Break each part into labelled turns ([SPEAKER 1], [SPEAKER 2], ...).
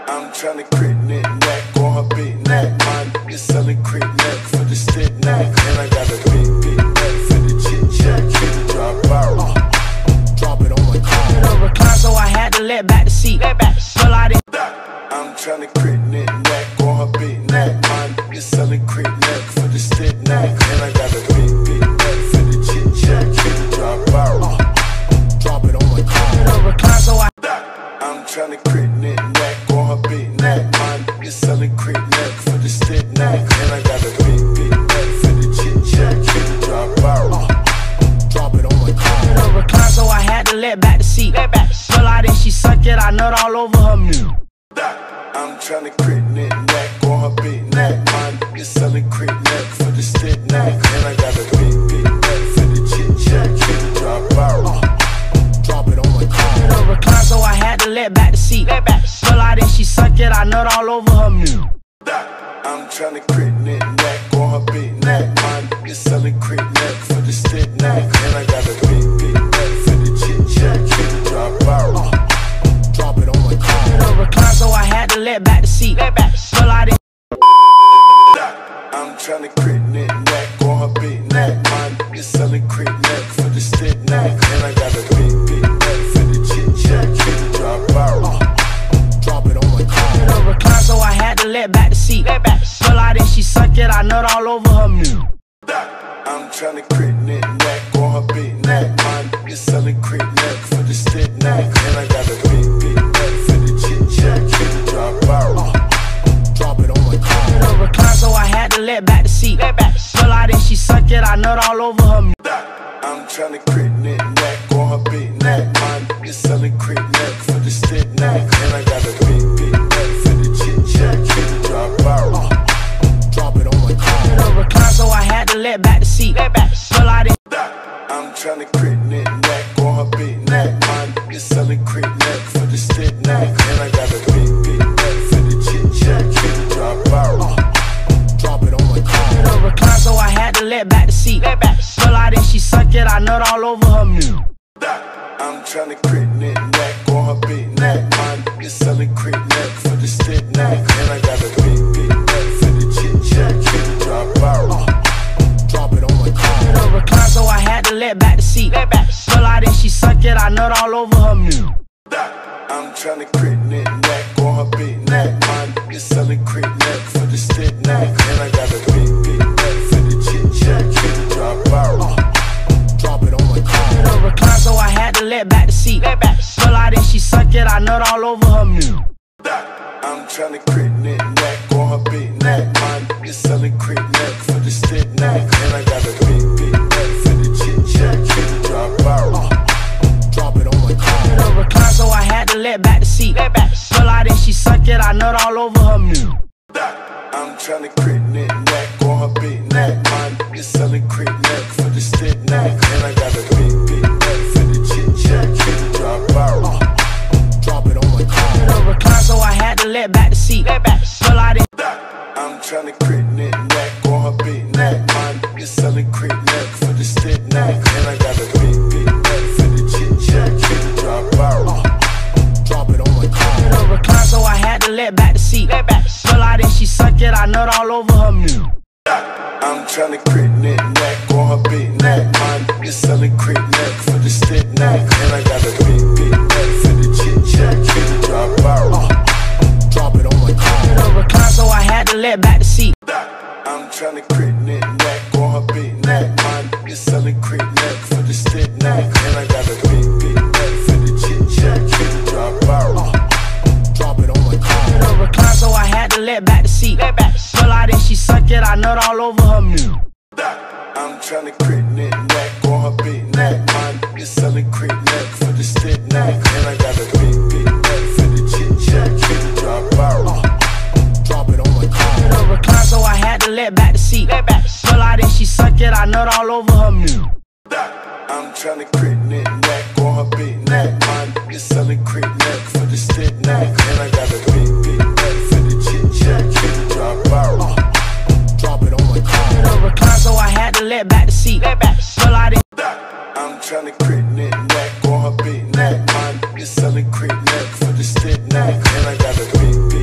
[SPEAKER 1] I'm tryna crit neck on her big neck. My nigga selling crit neck for the stick neck. And I got a big neck for the chit chat. Drop out, drop it on my car.
[SPEAKER 2] Recline, so I had to let back the seat. Pull out it.
[SPEAKER 1] I'm tryna crit neck on her big neck. My nigga selling crit neck for the stick neck. And I got a big neck for the chit chat. Drop out, drop it on my car.
[SPEAKER 2] Recline, so
[SPEAKER 1] I'm tryna crit neck on her big neck. My nigga selling crit neck for the stick neck. And I got a big neck for the chit chat. Drop out, drop it on my car.
[SPEAKER 2] Recline, so I had to let back the seat. Pull out it, she suck it, I nut all over her mute.
[SPEAKER 1] I'm tryna crit neck on her big neck. My nigga selling crit neck for the stick neck. And I got a big neck for the chit chat. Drop out, drop it on my car.
[SPEAKER 2] Recline, so I had to let back the seat. Pull out it, she suck it, I nut all over her mute.
[SPEAKER 1] I'm tryna crit neck on her big neck. My nigga selling crit neck for the stick neck. And I got a big neck for the chit chat. Drop out, drop it on my car.
[SPEAKER 2] Recline, so I had to let back the seat. Pull out it.
[SPEAKER 1] I'm tryna crit neck on her big neck. My nigga selling crit neck for the stick neck. And I got a big neck for the chit chat. Drop out, drop it on my car.
[SPEAKER 2] Recline, so I had to let back the seat. Pull out it, she suck it, I nut all over her mute.
[SPEAKER 1] I'm tryna crit neck on her big neck. My nigga selling crit neck for the stick neck. And I got a big neck for the chit chat. Drop out, drop it on my car.
[SPEAKER 2] Recline, so I had to let back the seat. Pull out it, she suck it, I nut all over her mute.
[SPEAKER 1] I'm tryna crit neck on her big neck. My nigga selling crit neck for the stick neck. And I got a big neck for the chit chat. Drop out, drop it on my car.
[SPEAKER 2] Recline, so I had to let back the seat. Pull out it.
[SPEAKER 1] I'm tryna crit neck on her big neck. My nigga selling crit neck for the stick neck. And I got a big neck for the chit chat. Drop out, drop it on my car.
[SPEAKER 2] Recline, so I had to let back the seat. Pull out it, she suck it, I nut all over her mute.
[SPEAKER 1] I'm tryna crit neck on her big neck. My nigga selling crit neck for the stick neck. And I got a big neck for the chit chat. Drop out, drop it on my car.
[SPEAKER 2] Recline, so I had to let back the seat. Pull out it, she suck it, I nut all over her mute.
[SPEAKER 1] I'm tryna crit neck on her big neck. My nigga selling crit neck for the stick neck. And I got a big neck for the chit chat. Drop out, drop it on my car.
[SPEAKER 2] Recline, so I had to let back the seat. Pull out it, she suck it, I nut all over her mute.
[SPEAKER 1] I'm tryna crit neck on her big neck. My nigga selling crit neck for the stick neck. And I got a big neck for the chit chat. Drop out, drop it on my car.
[SPEAKER 2] Recline, so I had to let back the seat. Pull out it, she suck it, I nut all over her mute.
[SPEAKER 1] I'm tryna crit neck on her big neck. My nigga selling crit neck for the stick neck. And I got a big neck for the chit chat. Drop out, drop it on my car.
[SPEAKER 2] Recline, so I had to let back the seat. Pull out it.
[SPEAKER 1] I'm tryna crit neck on her big neck. My nigga selling crit neck for the stick neck. And I got a big neck for the chit chat. Drop out, drop it on my car.
[SPEAKER 2] Recline, so I had to let back the seat. Pull out it, she suck it, I nut all over her mute.
[SPEAKER 1] I'm tryna crit neck on her big neck. My nigga selling crit neck for the stick neck. And I got a big neck for the chit chat. Drop out, drop it on my car.
[SPEAKER 2] Recline, so I had to let back the seat.
[SPEAKER 1] I'm tryna crit neck on her big neck. My nigga selling crit neck for the stick neck. And I got a big neck for the chit chat. Drop out, drop it on my car.
[SPEAKER 2] Recline, so I had to let back the seat. Pull out it, she suck it, I nut all over her mute.
[SPEAKER 1] I'm tryna crit neck on her big neck. My nigga selling crit neck for the stick neck. And I got a big neck for the chit chat. Drop out, drop it on my car.
[SPEAKER 2] Recline, so I had to let back the seat. Pull out it, she suck it, I nut all over her mute.
[SPEAKER 1] I'm tryna crit neck on her big neck. My nigga selling crit neck for the stick neck. And I got a big neck for the chit chat. Drop out, drop it on my car.
[SPEAKER 2] Recline, so I had to let back the seat. Pull out it.
[SPEAKER 1] I'm tryna crit neck on her big neck. My nigga selling crit neck for the stick neck. And I got a big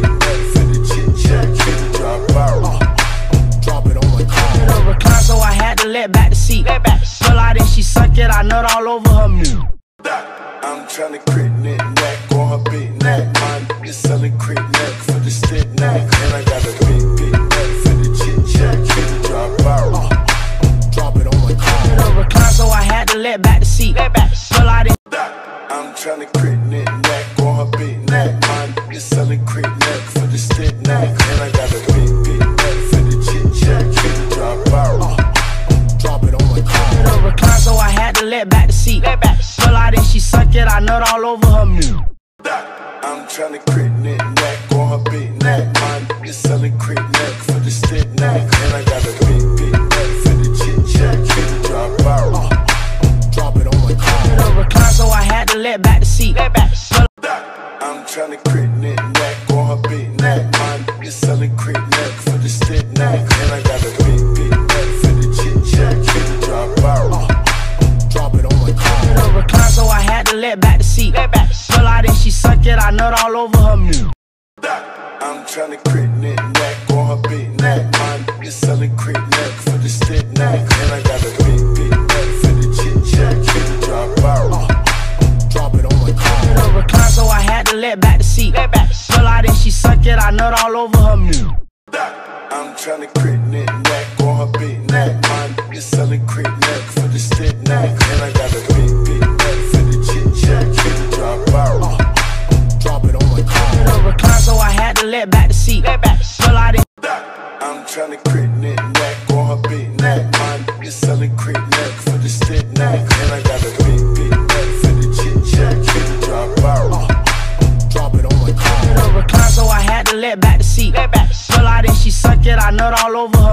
[SPEAKER 2] let back the seat. Pull out and she suck it, I nut all over her meat.
[SPEAKER 1] I'm tryna crit knick-knack on her big neck. My nigga selling crit-knack for the stick neck. And I got a big neck for the chit-chat. Drop out, drop it on my car.
[SPEAKER 2] Recline, so I had to let back the seat. Pull out and
[SPEAKER 1] I'm tryna crit knick-knack on her big neck. My nigga selling crit-knack for the stick neck. And I got a big neck for the chit-chat. Drop out, drop it on my car.
[SPEAKER 2] recline, so I had to let back the seat. Pull out and she suck it, I nut all over her meat.
[SPEAKER 1] I'm tryna crit knick-knack on her big neck. My nigga selling crit-knack for the stick neck. And I got a big neck for the chit-chat. Drop out, drop it on my car.
[SPEAKER 2] Recline, so I had to let back the seat.
[SPEAKER 1] I'm tryna crit knick-knack on her big neck. My nigga selling crit-knack for the stick neck. And I got a big neck for the chit-chat. Drop out, drop it on my car.
[SPEAKER 2] Recline, so I had to let back the seat. Pull out and she suck it, I nut all over her meat.
[SPEAKER 1] I'm tryna crit knick-knack on her big neck. My nigga selling crit-knack for the stick neck. And I got a big neck for the chit-chat. Drop out, drop it on my car.
[SPEAKER 2] Recline, so I had to let back the seat. Pull out and she suck it, I nut all over her meat.
[SPEAKER 1] I'm tryna crit knick-knack on her big neck. My nigga selling crit-knack for the stick neck. And I got a big neck for the chit-chat. Drop out, drop it on my car.
[SPEAKER 2] Recline, so I had to let back the seat. Pull out and
[SPEAKER 1] I'm tryna crit knick-knack on her big neck. My nigga selling crit-knack for the stick neck. And I got a big neck for the chit-chat. Drop out, drop it on my car.
[SPEAKER 2] recline, so I had to let back the seat. Pull out and she suck it, I nut all over her